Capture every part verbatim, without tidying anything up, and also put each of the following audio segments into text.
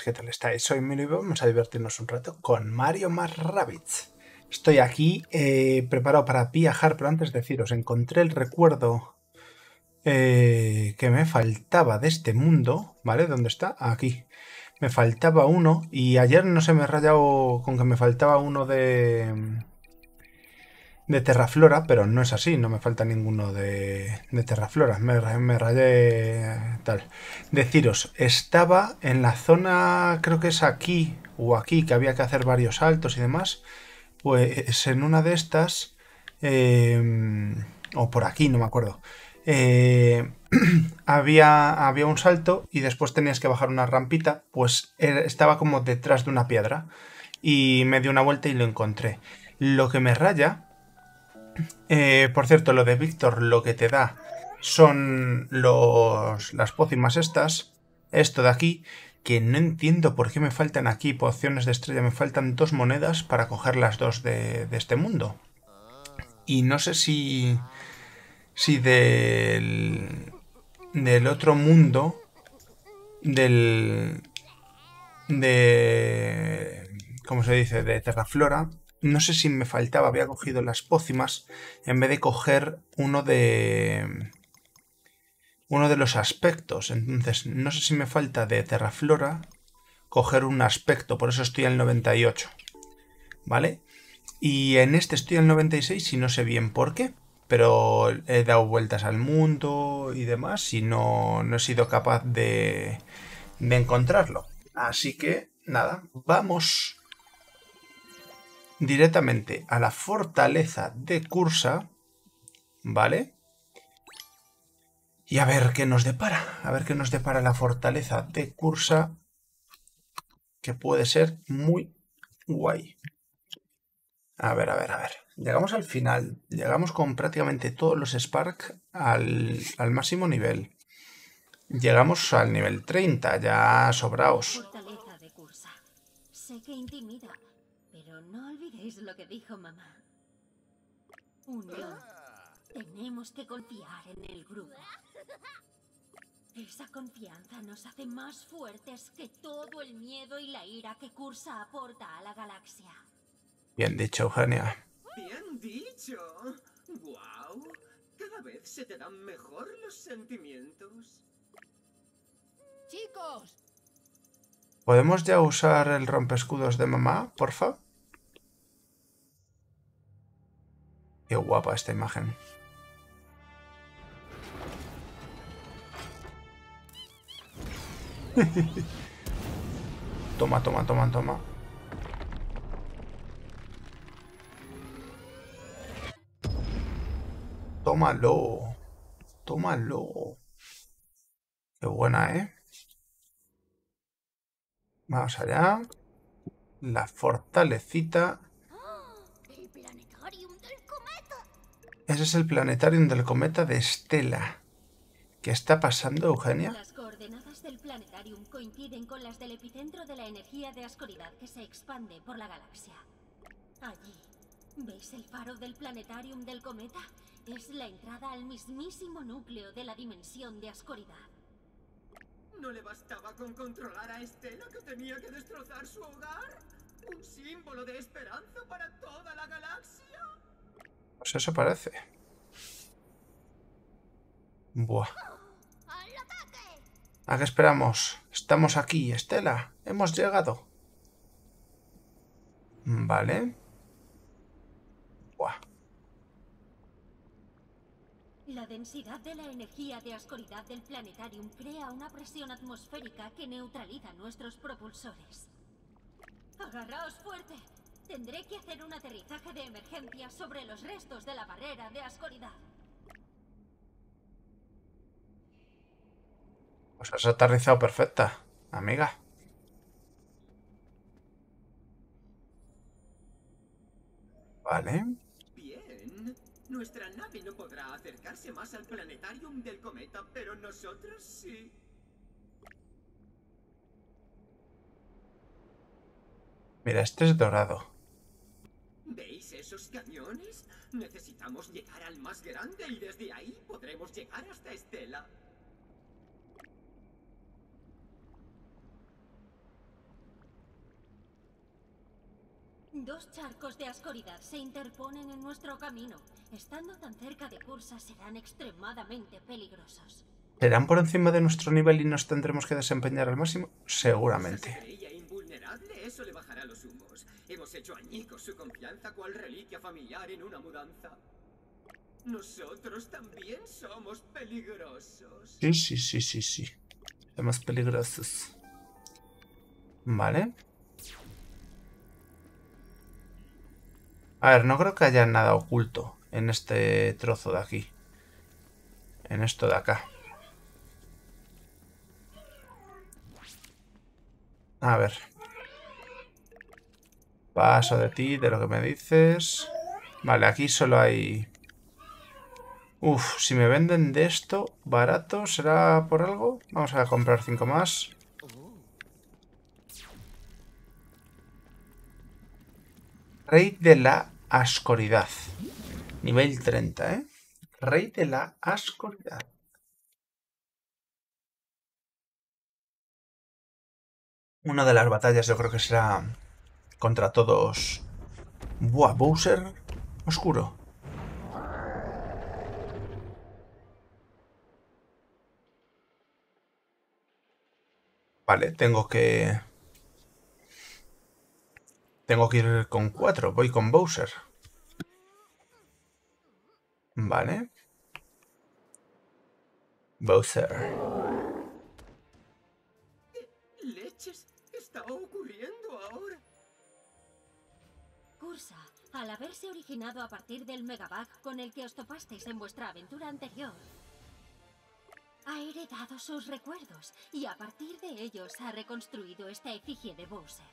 ¿qué tal estáis? Soy Milo y vamos a divertirnos un rato con Mario más Rabbids. Estoy aquí eh, preparado para viajar, pero antes deciros, encontré el recuerdo eh, que me faltaba de este mundo, ¿vale? ¿Dónde está? Aquí. Me faltaba uno y ayer no se me he rayado con que me faltaba uno de... de Terraflora, pero no es así, no me falta ninguno de, de Terraflora, me, me rayé tal. Deciros, estaba en la zona, creo que es aquí o aquí, que había que hacer varios saltos y demás, pues en una de estas, eh, o por aquí, no me acuerdo, eh, había, había un salto y después tenías que bajar una rampita, pues era, estaba como detrás de una piedra y me di una vuelta y lo encontré. Lo que me raya... Eh, por cierto, lo de Víctor lo que te da son los, las pócimas estas, esto de aquí, que no entiendo por qué me faltan aquí pociones de estrella, me faltan dos monedas para coger las dos de, de este mundo. Y no sé si, si del, del otro mundo, del... de... ¿cómo se dice? De Terraflora. No sé si me faltaba, había cogido las pócimas en vez de coger uno de... uno de los aspectos. Entonces, no sé si me falta de Terraflora coger un aspecto, por eso estoy al noventa y ocho. ¿Vale? Y en este estoy al noventa y seis y no sé bien por qué. Pero he dado vueltas al mundo y demás y no, no he sido capaz de, de encontrarlo. Así que, nada, vamos directamente a la fortaleza de Cursa, ¿vale? Y a ver qué nos depara, a ver qué nos depara la fortaleza de Cursa, que puede ser muy guay. A ver, a ver, a ver. Llegamos al final, llegamos con prácticamente todos los Spark al, al máximo nivel. Llegamos al nivel treinta, ya sobraos. Fortaleza de Cursa. Sé que intimida, pero no olvidéis lo que dijo mamá. Unión. Tenemos que confiar en el grupo. Esa confianza nos hace más fuertes que todo el miedo y la ira que Cursa aporta a la galaxia. Bien dicho, Eugenia. Bien dicho. Wow. Cada vez se te dan mejor los sentimientos. ¡Chicos! ¿Podemos ya usar el rompescudos de mamá, porfa? Qué guapa esta imagen. Toma, toma, toma, toma. Tómalo. Tómalo. Qué buena, ¿eh? Vamos allá. La fortalecita. ¡El planetarium del cometa! Ese es el planetarium del cometa de Estela. ¿Qué está pasando, Eugenia? Las coordenadas del planetarium coinciden con las del epicentro de la energía de Ascoridad que se expande por la galaxia. Allí, ¿veis el faro del planetarium del cometa? Es la entrada al mismísimo núcleo de la dimensión de Ascoridad. ¿No le bastaba con controlar a Estela que tenía que destrozar su hogar? ¿Un símbolo de esperanza para toda la galaxia? Pues eso parece. Buah. ¡Al ataque! ¿A qué esperamos? Estamos aquí, Estela. Hemos llegado. Vale. Buah. La densidad de la energía de Ascoridad del planetarium crea una presión atmosférica que neutraliza nuestros propulsores. ¡Agarraos fuerte! Tendré que hacer un aterrizaje de emergencia sobre los restos de la barrera de Ascoridad. Pues has aterrizado perfecta, amiga. Vale. Bien. Nuestra nave no podrá acercarse más al planetarium del cometa, pero nosotros sí. Mira, este es dorado. ¿Veis esos cañones? Necesitamos llegar al más grande y desde ahí podremos llegar hasta Estela. Dos charcos de ascoridad se interponen en nuestro camino. Estando tan cerca de Cursa serán extremadamente peligrosos. ¿Serán por encima de nuestro nivel y nos tendremos que desempeñar al máximo? Seguramente. ¿Se creía invulnerable? Eso le bajará los humos. Hemos hecho añicos su confianza cual reliquia familiar en una mudanza. Nosotros también somos peligrosos. Sí, sí, sí, sí, sí. Somos peligrosos. Vale. A ver, no creo que haya nada oculto en este trozo de aquí. En esto de acá. A ver. Paso de ti, de lo que me dices. Vale, aquí solo hay... Uf, si me venden de esto barato, ¿será por algo? Vamos a comprar cinco más. Rey de la Ascoridad. Nivel treinta, ¿eh? Rey de la Ascoridad. Una de las batallas yo creo que será contra todos... Buah, Bowser oscuro. Vale, tengo que... Tengo que ir con cuatro. Voy con Bowser. Vale. Bowser. ¿Qué leches está ocurriendo ahora? Cursa, al haberse originado a partir del Megabug con el que os topasteis en vuestra aventura anterior, ha heredado sus recuerdos y a partir de ellos ha reconstruido esta efigie de Bowser.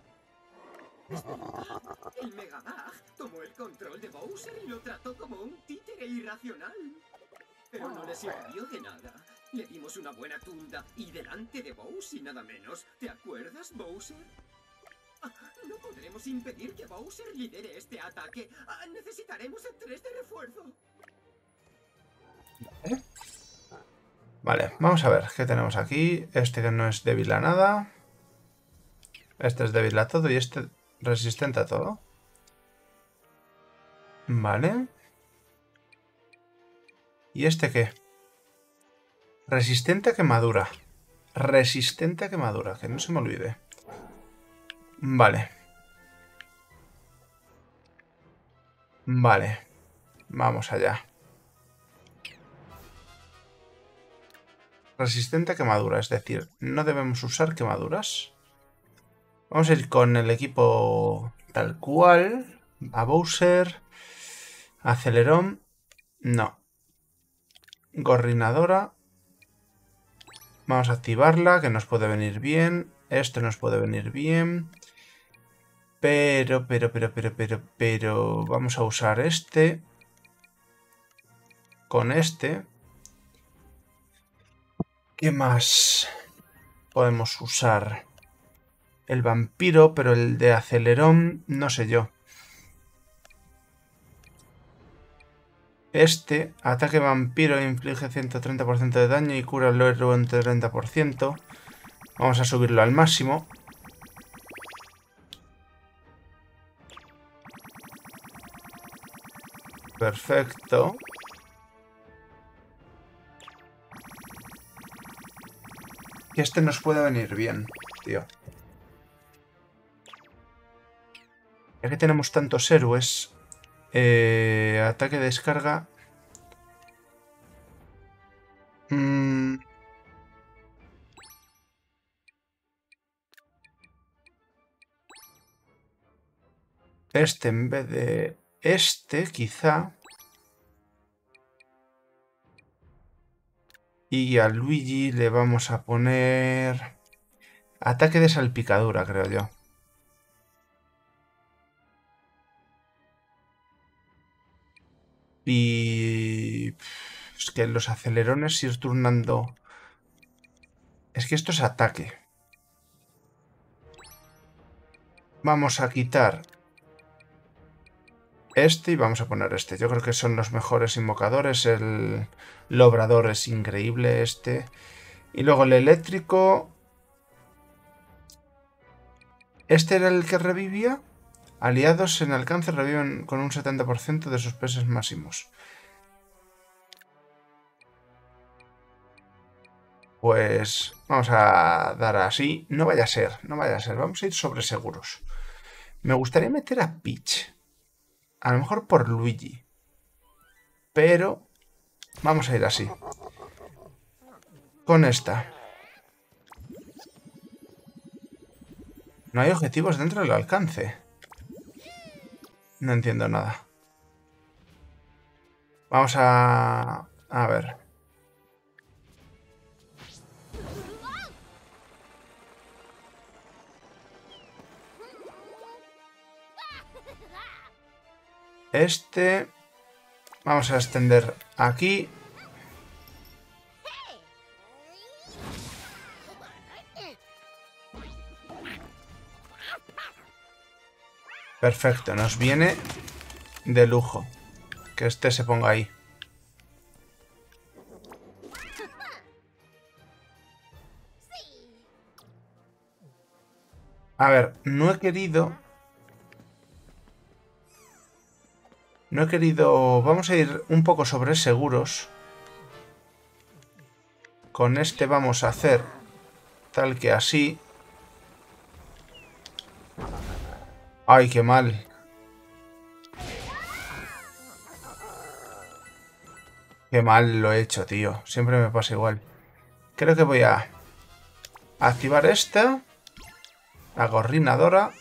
El Megabug tomó el control de Bowser y lo trató como un títere irracional. Pero no le sirvió de nada. Le dimos una buena tunda y delante de Bowser y nada menos. ¿Te acuerdas, Bowser? Ah, no podremos impedir que Bowser lidere este ataque. Ah, necesitaremos a tres de refuerzo. ¿Eh? Vale, vamos a ver qué tenemos aquí. Este que no es débil a nada. Este es débil a todo y este resistente a todo. Vale. ¿Y este qué? Resistente a quemadura. Resistente a quemadura, que no se me olvide. Vale. Vale. Vamos allá. Resistente a quemadura, es decir, no debemos usar quemaduras. Vamos a ir con el equipo tal cual. A Bowser. Acelerón. No. Gorrinadora. Vamos a activarla, que nos puede venir bien. Esto nos puede venir bien. Pero, pero, pero, pero, pero, pero... Vamos a usar este. Con este. ¿Qué más podemos usar? El vampiro, pero el de acelerón, no sé yo. Este, ataque vampiro, inflige ciento treinta por ciento de daño y cura al héroe en treinta por ciento. Vamos a subirlo al máximo. Perfecto. Y este nos puede venir bien, tío. Ya que tenemos tantos héroes... Eh, ataque, descarga... Mm. Este en vez de... Este, quizá... Y a Luigi le vamos a poner... Ataque de salpicadura, creo yo. Y... Es que los acelerones ir turnando... Es que esto es ataque. Vamos a quitar... Este y vamos a poner este. Yo creo que son los mejores invocadores. El Lobrador es increíble este. Y luego el eléctrico... ¿Este era el que revivía? Aliados en alcance reviven con un setenta por ciento de sus pesos máximos. Pues vamos a dar así. No vaya a ser, no vaya a ser. Vamos a ir sobre seguros. Me gustaría meter a Peach. A lo mejor por Luigi. Pero vamos a ir así. Con esta. No hay objetivos dentro del alcance. No entiendo nada. Vamos a... A ver. Este... Vamos a extender aquí. Perfecto, nos viene de lujo. Que este se ponga ahí. A ver, no he querido... No he querido... Vamos a ir un poco sobre seguros. Con este vamos a hacer tal que así. ¡Ay, qué mal! Qué mal lo he hecho, tío. Siempre me pasa igual. Creo que voy a activar esta. La gorrinadora.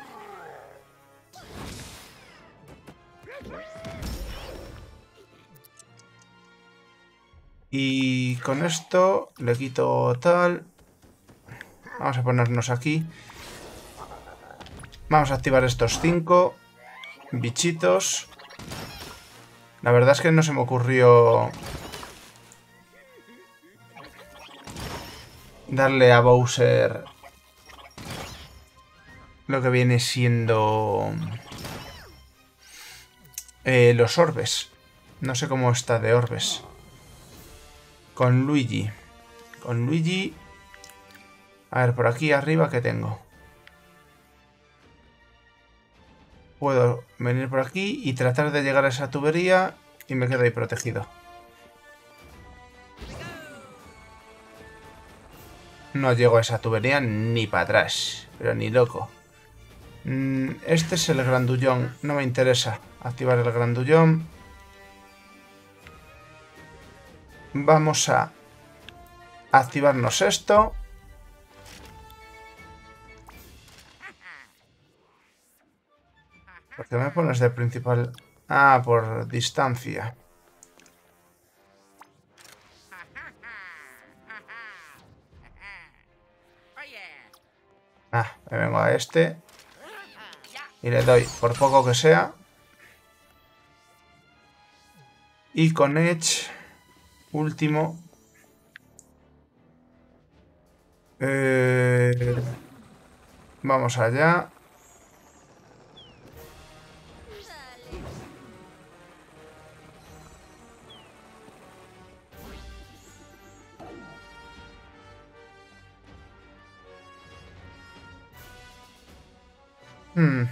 Y con esto le quito tal. Vamos a ponernos aquí. Vamos a activar estos cinco bichitos. La verdad es que no se me ocurrió darle a Bowser lo que viene siendo eh, los orbes. No sé cómo está de orbes. Con Luigi. Con Luigi. A ver, por aquí arriba, ¿qué tengo? Puedo venir por aquí y tratar de llegar a esa tubería y me quedo ahí protegido. No llego a esa tubería ni para atrás, pero ni loco. Este es el grandullón, no me interesa activar el grandullón. Vamos a activarnos esto. ¿Por qué me pones de principal? Ah, por distancia. Ah, me vengo a este. Y le doy, por poco que sea. Y con Edge, último. Eh, vamos allá. Hmm.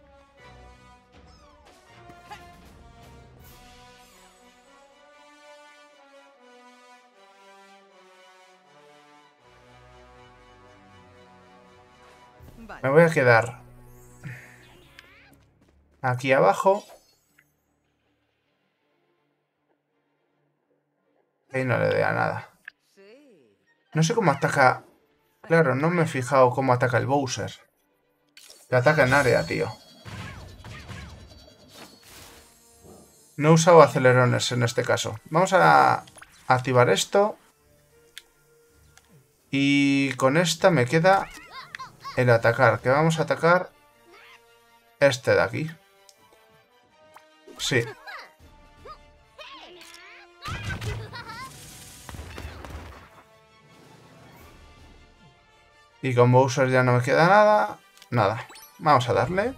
Me voy a quedar aquí abajo. Ahí no le doy a nada. No sé cómo ataca. Claro, no me he fijado cómo ataca el Bowser. Que ataca en área, tío. No he usado acelerones en este caso. Vamos a activar esto. Y con esta me queda el atacar. Que vamos a atacar este de aquí. Sí. Y con Bowser ya no me queda nada. Nada. Vamos a darle.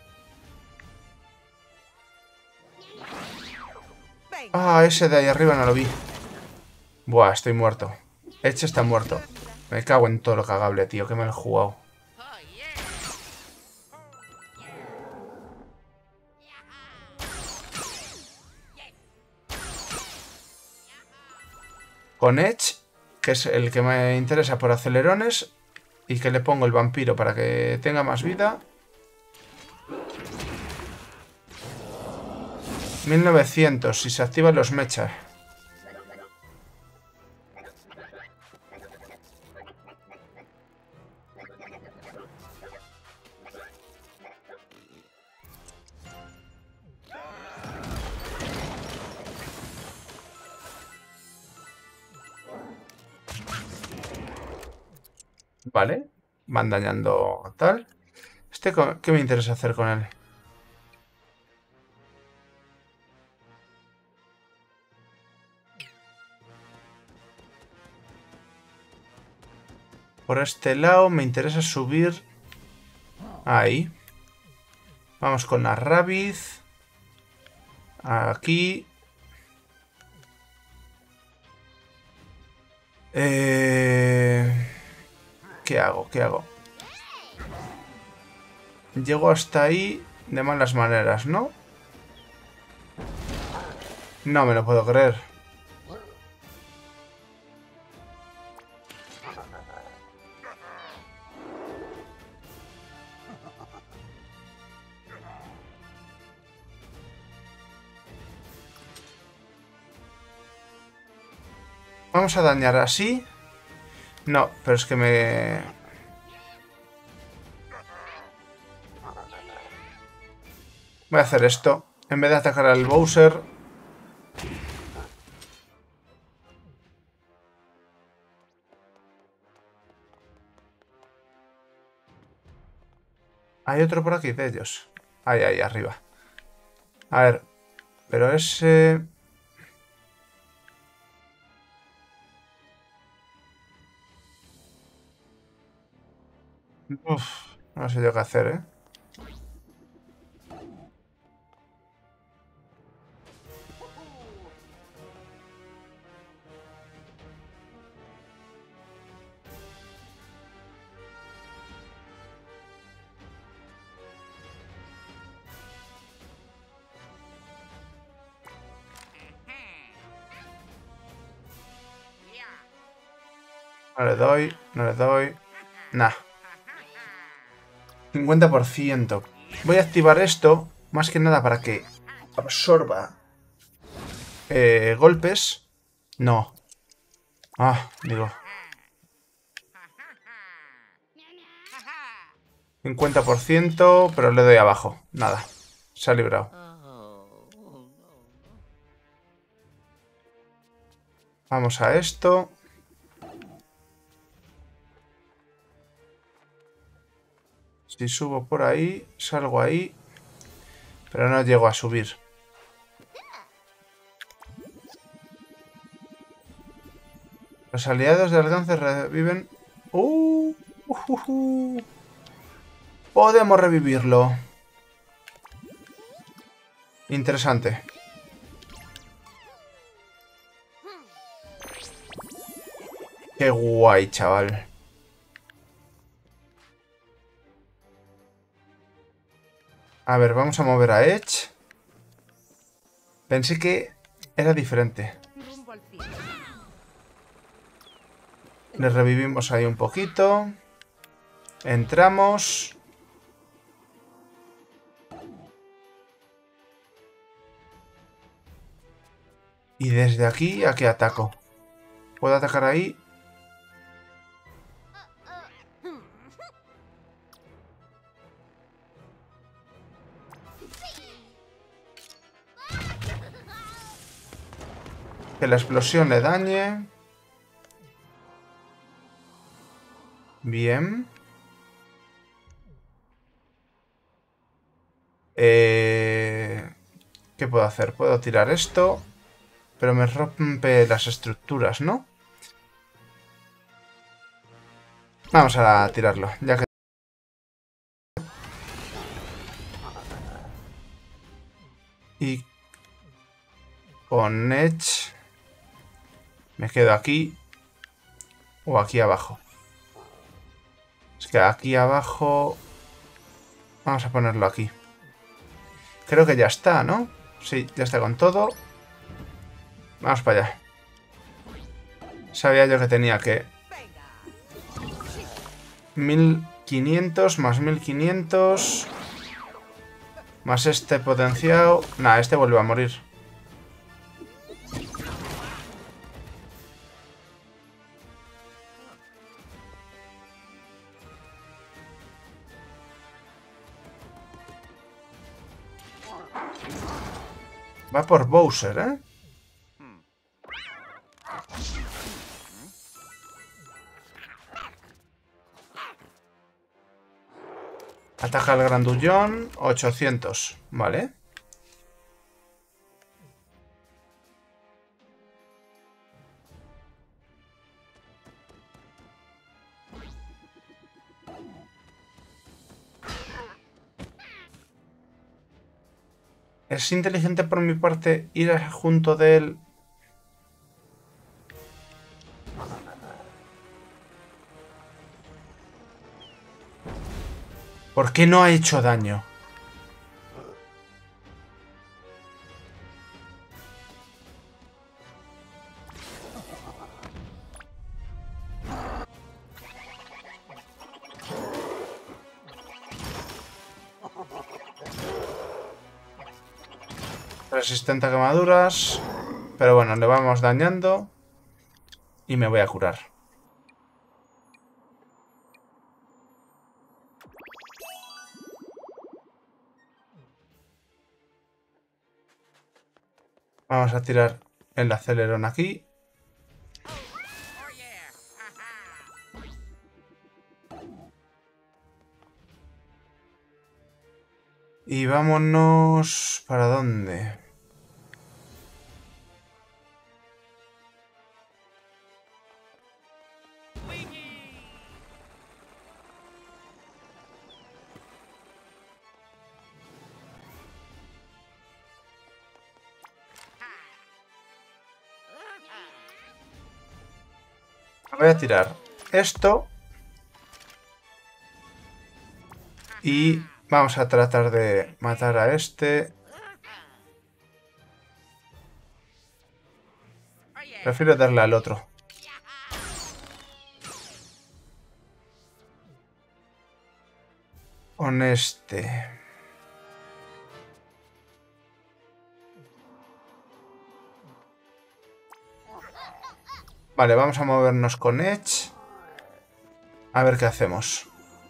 Ah, ese de ahí arriba no lo vi. Buah, estoy muerto. Edge está muerto. Me cago en todo lo cagable, tío. Que me lo he jugado. con Edge, que es el que me interesa por acelerones, y que le pongo el vampiro para que tenga más vida. mil novecientos, si se activan los mechas. Vale, van dañando tal. Este, ¿qué me interesa hacer con él? Por este lado me interesa subir. Ahí. Vamos con la Rabbids. Aquí. Eh... ¿Qué hago? ¿Qué hago? Llego hasta ahí de malas maneras, ¿no? No me lo puedo creer. Vamos a dañar así. No, pero es que me... Voy a hacer esto. En vez de atacar al Bowser... Hay otro por aquí de ellos. Ahí, ahí, arriba. A ver. Pero ese... Uf, no sé yo qué hacer, ¿eh? No le doy, no le doy. Nah. cincuenta por ciento. Voy a activar esto, más que nada para que absorba eh, golpes. No. Ah, digo. cincuenta por ciento, pero le doy abajo. Nada. Se ha librado. Vamos a esto. Si subo por ahí, salgo ahí, pero no llego a subir. Los aliados de alcance reviven... ¡Uh! Uh, uh, uh. Podemos revivirlo. Interesante. Qué guay, chaval. A ver, vamos a mover a Edge. Pensé que era diferente. Le revivimos ahí un poquito. Entramos. Y desde aquí, ¿a qué ataco? ¿Puedo atacar ahí? Que la explosión le dañe. Bien. Eh... ¿Qué puedo hacer? Puedo tirar esto. Pero me rompe las estructuras, ¿no? Vamos a tirarlo, ya que... Y... Con Edge... Me quedo aquí. O aquí abajo. Es que aquí abajo... Vamos a ponerlo aquí. Creo que ya está, ¿no? Sí, ya está con todo. Vamos para allá. Sabía yo que tenía que... mil quinientos más mil quinientos... Más este potenciado... Nah, este vuelve a morir. Va por Bowser, ¿eh? Ataca al grandullón. ochocientos. Vale. Es inteligente por mi parte ir junto de él. ¿Por qué no ha hecho daño? Resistente a quemaduras. Pero bueno, le vamos dañando. Y me voy a curar. Vamos a tirar el acelerón aquí. Y vámonos... ¿Para dónde? Voy a tirar esto. Y vamos a tratar de matar a este. Prefiero darle al otro. Con este. Vale, vamos a movernos con Edge. A ver qué hacemos.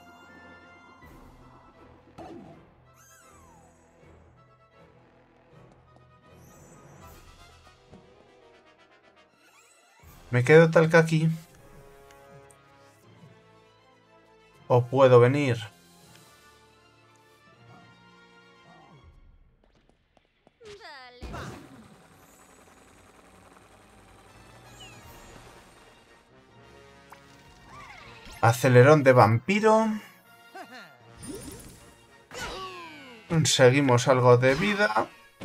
¿Me quedo tal que aquí? ¿O puedo venir? Acelerón de vampiro. Conseguimos algo de vida.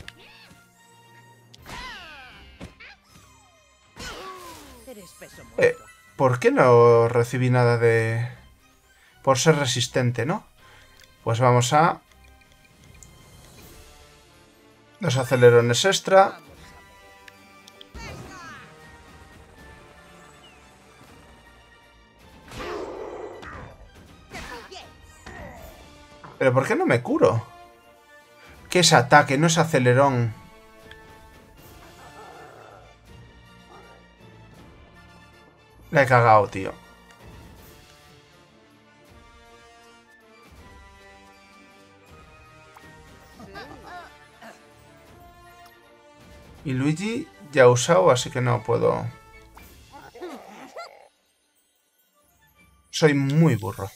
Eh, ¿Por qué no recibí nada de...? Por ser resistente, ¿no? Pues vamos a... Dos acelerones extra. ¿Pero por qué no me curo? ¿Qué es ataque? No es acelerón. La he cagado, tío. Y Luigi ya ha usado, así que no puedo... Soy muy burro.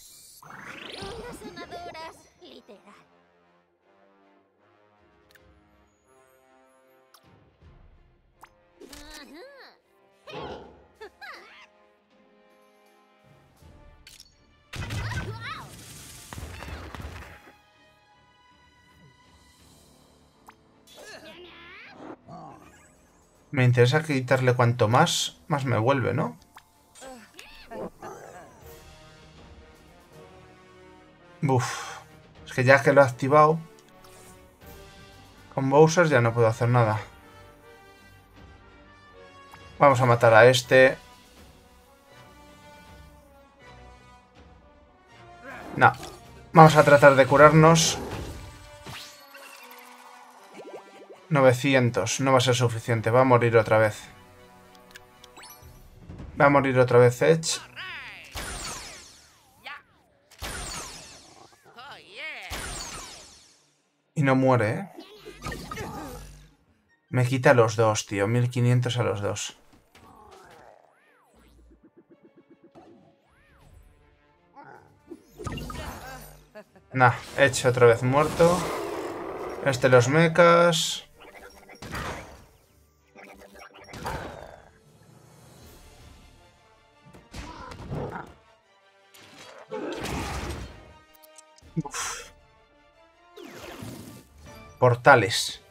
Me interesa quitarle cuanto más, más me vuelve, ¿no? Uf. Es que ya que lo he activado, con Bowser ya no puedo hacer nada. Vamos a matar a este. No. Vamos a tratar de curarnos. novecientos. No va a ser suficiente. Va a morir otra vez. Va a morir otra vez Edge. Y no muere, ¿eh? Me quita los dos, tío. mil quinientos a los dos. Nah, Edge otra vez muerto. Este los mechas. Uf. Portales.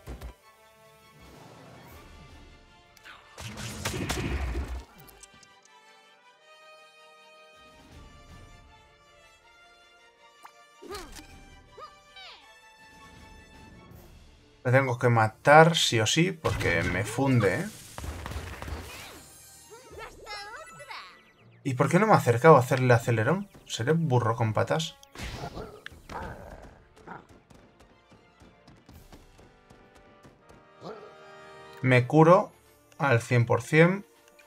Me tengo que matar sí o sí porque me funde, ¿eh? ¿Y por qué no me ha acercado a hacerle acelerón? ¿Seré burro con patas? Me curo al cien por cien.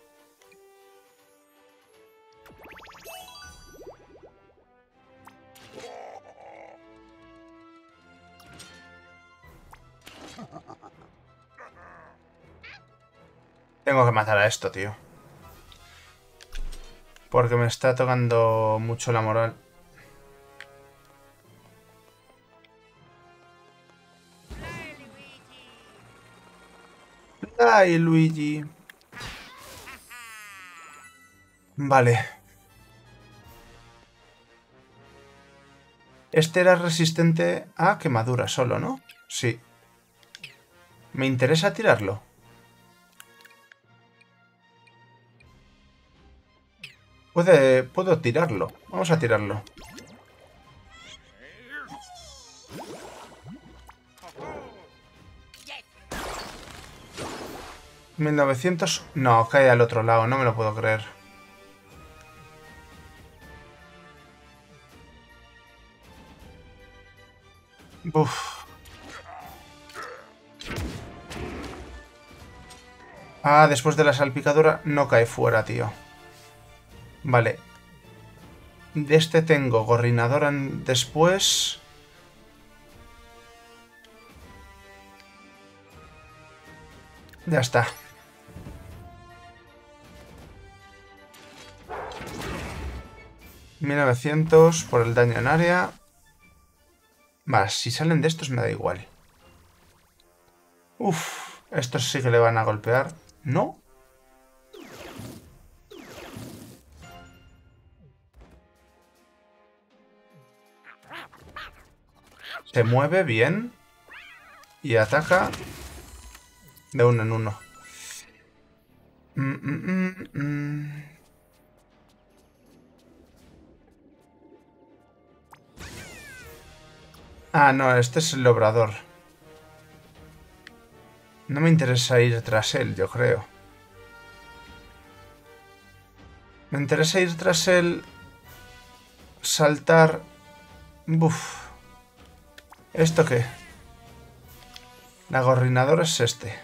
Tengo que matar a esto, tío. Porque me está tocando mucho la moral. ¡Ay, Luigi! Vale. Este era resistente a quemadura solo, ¿no? Sí. Me interesa tirarlo. Puede, puedo tirarlo. Vamos a tirarlo. mil novecientos... No, cae al otro lado. No me lo puedo creer. Uf. Ah, después de la salpicadura no cae fuera, tío. Vale. De este tengo gorrinadora después. Ya está. mil novecientos por el daño en área. Vale, si salen de estos me da igual. Uf, estos sí que le van a golpear. ¿No? Se mueve bien. Y ataca de uno en uno. Mm, mm, mm, mm. Ah, no, este es el obrador. No me interesa ir tras él, yo creo. Me interesa ir tras él... Saltar... Buf. ¿Esto qué? La gorrinadora es este.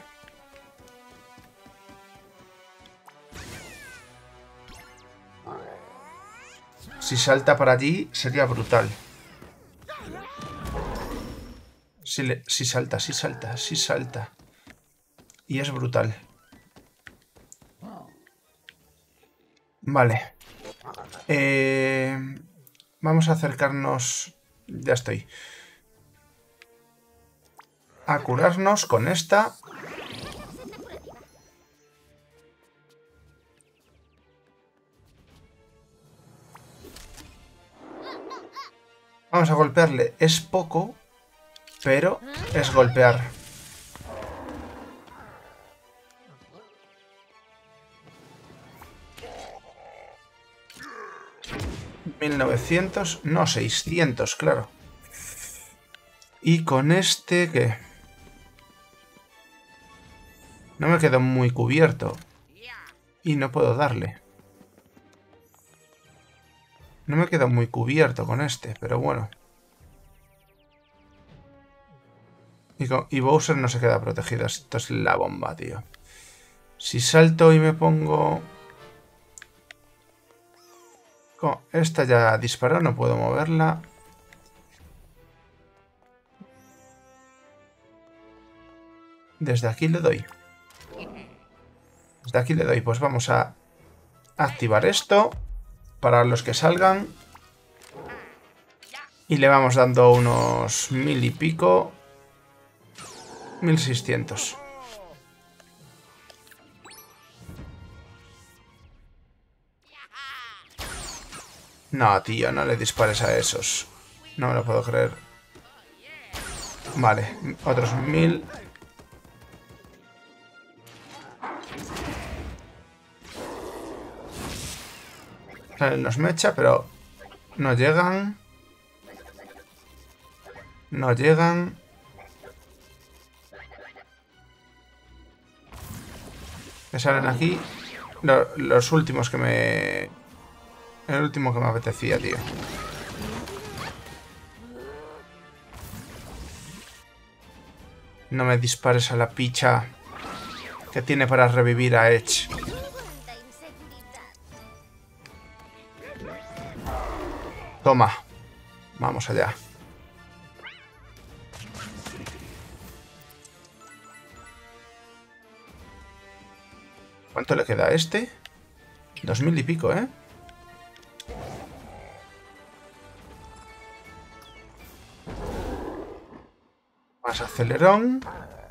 Si salta para allí, sería brutal. Si, le, si salta, si salta, si salta. Y es brutal. Vale. Eh, vamos a acercarnos... Ya estoy. A curarnos con esta. Vamos a golpearle. Es poco, pero es golpear. mil novecientos, no, seiscientos, claro. Y con este, ¿qué? No me quedo muy cubierto. Y no puedo darle. No me queda muy cubierto con este, pero bueno. Y, con, y Bowser no se queda protegido. Esto es la bomba, tío. Si salto y me pongo... Con esta ya disparó, no puedo moverla. Desde aquí le doy. Desde aquí le doy. Pues vamos a activar esto para los que salgan. Y le vamos dando unos mil y pico. Mil seiscientos. No, tío, no le dispares a esos. No me lo puedo creer. Vale, otros mil. Nos mecha, pero no llegan. No llegan. Me salen aquí lo, los últimos que me... El último que me apetecía, tío. No me dispares a la picha que tiene para revivir a Edge. Toma. Vamos allá. ¿Cuánto le queda a este? Dos mil y pico, ¿eh? Más acelerón.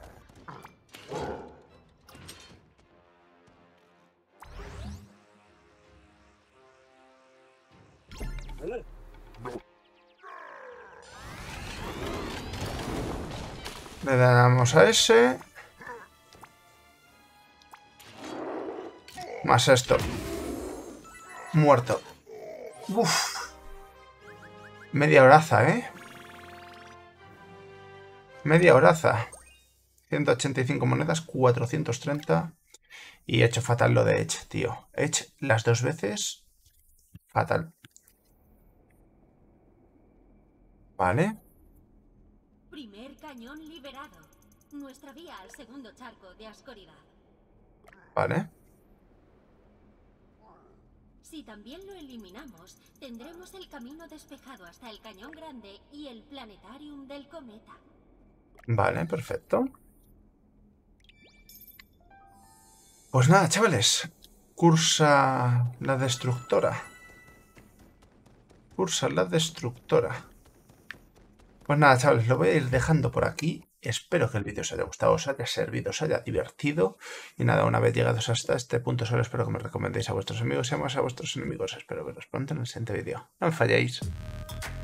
Le damos a ese. Más esto. Muerto. Uf. Media horaza, ¿eh? Media horaza. ciento ochenta y cinco monedas, cuatrocientos treinta. Y he hecho fatal lo de Edge, tío. Edge las dos veces. Fatal. Vale. Primer cañón liberado. Nuestra vía al segundo charco de Ascoridad. Vale. Si también lo eliminamos, tendremos el camino despejado hasta el cañón grande y el planetarium del cometa. Vale, perfecto. Pues nada, chavales. Cursa la destructora. Cursa la destructora. Pues nada, chavales, lo voy a ir dejando por aquí. Espero que el vídeo os haya gustado, os haya servido, os haya divertido. Y nada, una vez llegados hasta este punto, solo espero que me recomendéis a vuestros amigos y además a vuestros enemigos. Espero veros pronto en el siguiente vídeo. No me falléis.